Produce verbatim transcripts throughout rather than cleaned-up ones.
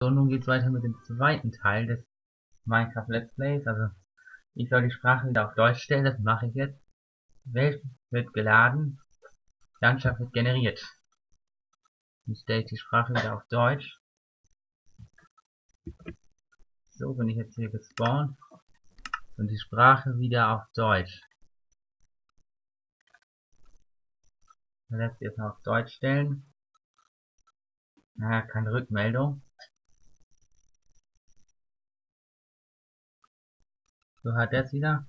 So, nun geht's weiter mit dem zweiten Teil des Minecraft Let's Plays. Also, ich soll die Sprache wieder auf Deutsch stellen, das mache ich jetzt. Welt wird geladen, Landschaft wird generiert. Dann stelle ich die Sprache wieder auf Deutsch. So bin ich jetzt hier gespawnt. Und die Sprache wieder auf Deutsch. Dann lässt sie jetzt mal auf Deutsch stellen. Naja, keine Rückmeldung. So hat er es wieder.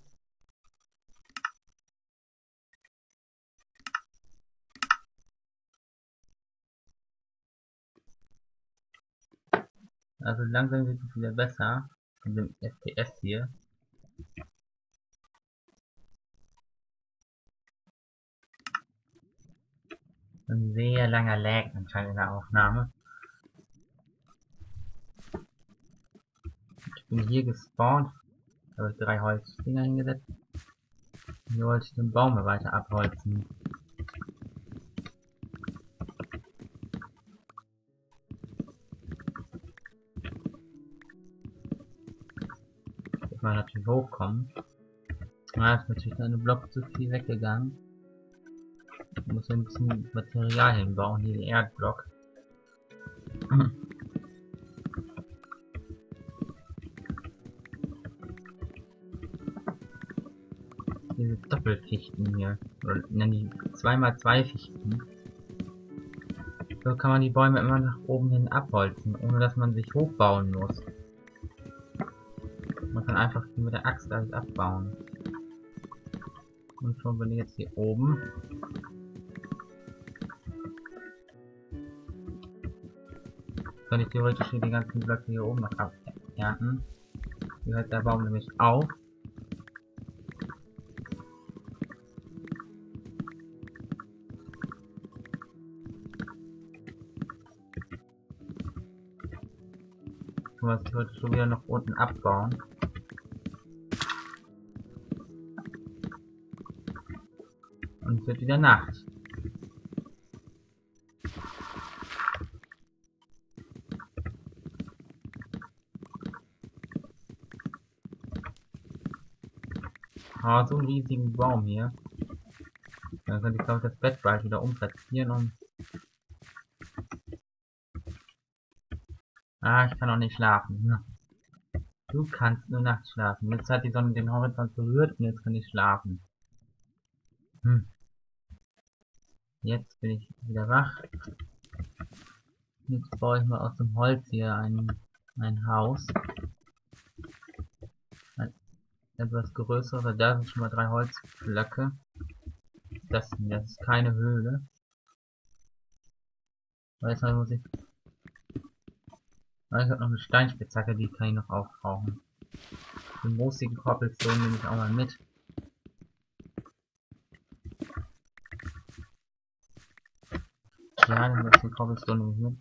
Also langsam wird es wieder besser. In dem F P S hier. Ein sehr langer Lag anscheinend in der Aufnahme. Ich bin hier gespawnt. Da habe ich drei Holzdinger hingesetzt. Hier wollte ich den Baum weiter abholzen. Jetzt mal natürlich hochkommen. Da ist natürlich eine Block zu viel weggegangen. Ich muss ein bisschen Material hinbauen, hier den Erdblock. Diese Doppelfichten hier. Oder nennen die zwei mal zwei Fichten. So kann man die Bäume immer nach oben hin abholzen, ohne dass man sich hochbauen muss. Man kann einfach mit der Axt alles abbauen. Und schon bin ich jetzt hier oben. Kann ich theoretisch hier die ganzen Blöcke hier oben noch abernten. Hier hört der Baum nämlich auf. Kann man theoretisch schon wieder noch unten abbauen. Und es wird wieder Nacht. Oh, so einen riesigen Baum hier. Dann könnte ich, glaube ich, das Bett bald wieder umplatzieren und... Ah, ich kann auch nicht schlafen. Du kannst nur nachts schlafen. Jetzt hat die Sonne den Horizont berührt und jetzt kann ich schlafen. Hm. Jetzt bin ich wieder wach. Jetzt baue ich mal aus dem Holz hier ein, ein Haus. Ein etwas größere. Da sind schon mal drei Holzblöcke. Das, das ist keine Höhle. Jetzt muss ich... Ich habe noch eine Steinspitzhacke, die kann ich noch aufbrauchen. Den moosigen Cobblestone nehme ich auch mal mit. Ja, den moosigen Cobblestone nehme ich mit.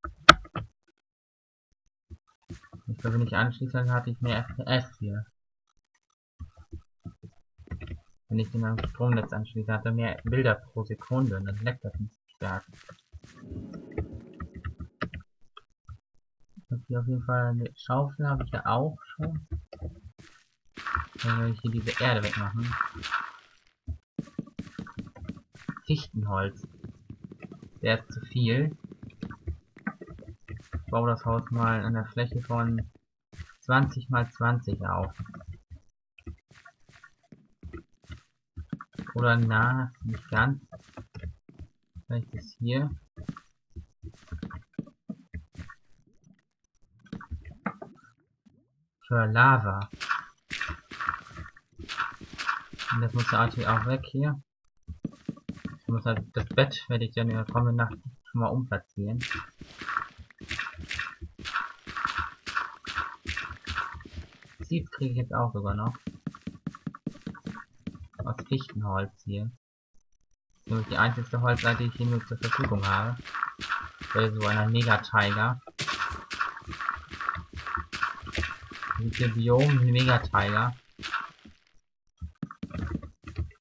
Ich glaube, wenn ich anschließe, dann hatte ich mehr F P S hier. Wenn ich den am Stromnetz anschließe, hat er mehr Bilder pro Sekunde und dann leckt das nicht stark. Ich habe hier auf jeden Fall eine Schaufel, habe ich ja auch schon. Dann werde ich hier diese Erde wegmachen. Fichtenholz. Der ist zu viel. Ich baue das Haus mal an der Fläche von zwanzig mal zwanzig auf. Oder na, nicht ganz. Vielleicht ist hier. Für Lava. Und das muss natürlich auch weg hier. Ich muss halt, das Bett werde ich dann in der kommenden Nacht schon mal umplatzieren. Seeds kriege ich jetzt auch sogar noch. Aus Fichtenholz hier. Nämlich die einzige Holzseite, die ich hier nur zur Verfügung habe. Bei so einer Mega-Tiger. Hier Biom Mega-Tiger.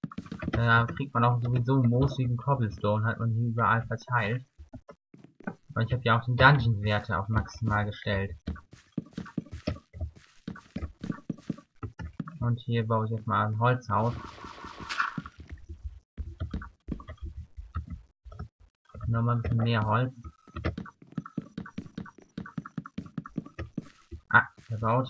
Da kriegt man auch sowieso moosigen Cobblestone, hat man hier überall verteilt. Aber ich habe ja auch die Dungeon-Werte auf maximal gestellt. Und hier baue ich jetzt mal ein Holzhaus. Nochmal ein bisschen mehr Holz. Ah, verbaut.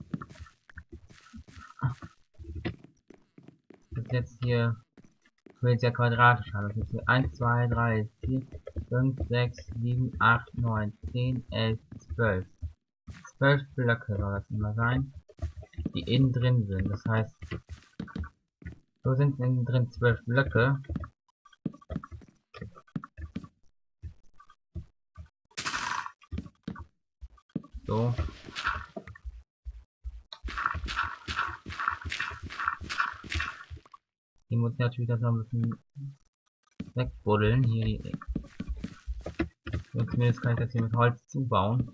Das ist jetzt hier, ich will jetzt ja quadratisch haben. Das ist hier eins, zwei, drei, vier, fünf, sechs, sieben, acht, neun, zehn, elf, zwölf. zwölf Blöcke soll das immer sein, die innen drin sind. Das heißt, so sind innen drin zwölf Blöcke. So. Hier muss ich natürlich das noch ein bisschen wegbuddeln. Hier die. Und zumindest kann ich das hier mit Holz zubauen.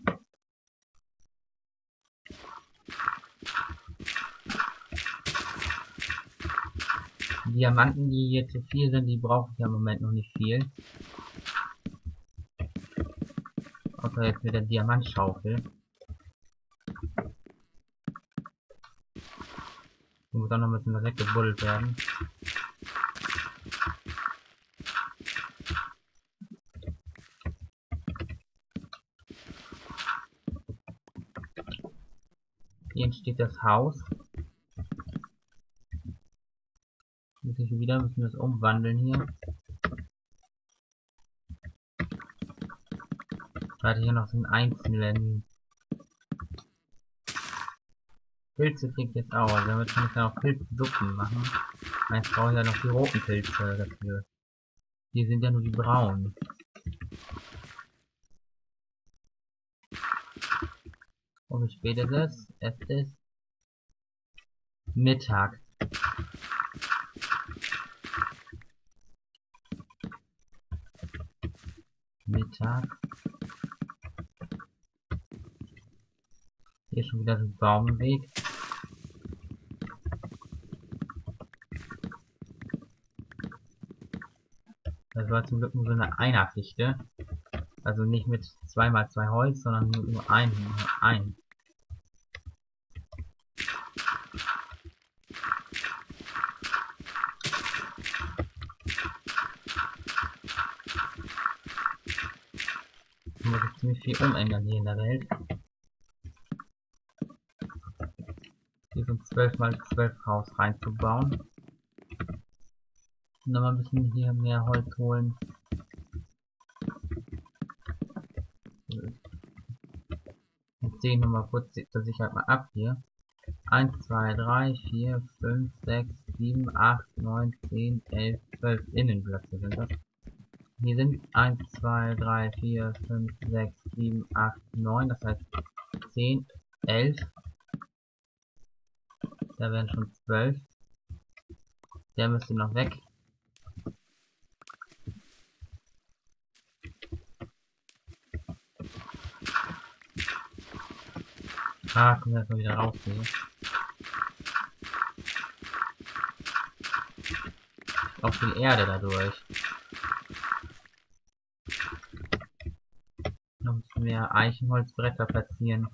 Die Diamanten, die hier zu viel sind, die brauche ich ja im Moment noch nicht viel. Außer jetzt mit der Diamantschaufel. Die muss auch noch ein bisschen weggebuddelt werden. Hier entsteht das Haus. Muss ich wieder, müssen wir das umwandeln hier. Ich hatte hier noch so einen einzelnen Pilze kriege ich jetzt auch, also damit kann ich dann auch Pilzsuppen machen. Jetzt brauche ich ja noch die roten Pilze dafür. Hier sind ja nur die braunen. Und wie spät ist es? Es ist Mittag. Mittag. Hier ist schon wieder so ein Baumweg. Das war zum Glück nur so eine Einerfichte. Also nicht mit zwei mal zwei Holz, sondern nur ein. Nur ein. Da muss ich ziemlich viel umändern hier in der Welt. Hier sind zwölf mal zwölf Haus reinzubauen. Und nochmal ein bisschen hier mehr Holz holen. Jetzt sehe ich nochmal kurz zur Sicherheit mal ab hier. eins, zwei, drei, vier, fünf, sechs, sieben, acht, neun, zehn, elf, zwölf Innenblöcke sind das. Hier sind eins, zwei, drei, vier, fünf, sechs, sieben, acht, neun, das heißt zehn, elf. Da wären schon zwölf. Der müsste noch weg. Ah, kommen wir erstmal wieder raus hier. Auch viel Erde dadurch. Noch ein bisschen mehr Eichenholzbretter platzieren.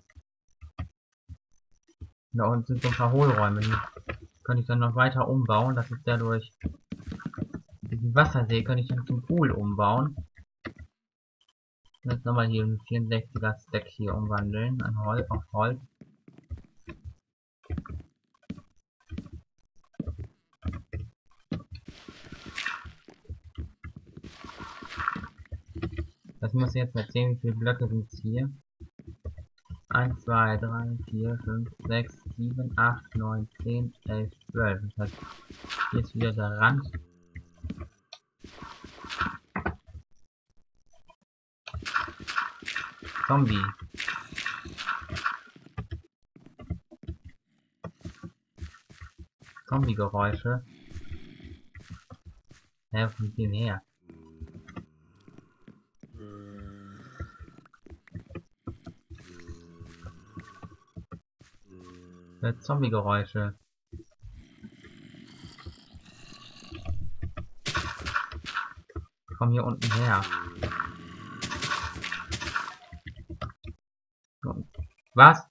Da unten sind so ein paar Hohlräume. Die könnte ich dann noch weiter umbauen. Das ist dadurch. Diesen Wassersee könnte ich dann zum Pool umbauen. Jetzt nochmal hier einen vierundsechziger Stack hier umwandeln. An Holz auf Holz. Das muss jetzt mal sehen, wie viele Blöcke sind es hier. eins, zwei, drei, vier, fünf, sechs, sieben, acht, neun, zehn, elf, zwölf. Das heißt, hier ist wieder der Rand. Zombie. Zombie-Geräusche. Ja, von viel näher. Zombie-Geräusche. Komm hier unten her. Was?